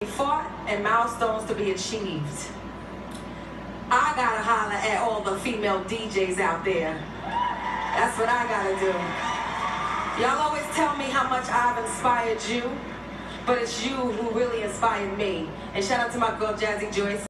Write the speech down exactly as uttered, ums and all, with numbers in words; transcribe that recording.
fought and milestones to be achieved. I gotta holler at all the female D Js out there. That's what I gotta do. Y'all always tell me how much I've inspired you, but it's you who really inspired me. And shout out to my girl Jazzy Joyce.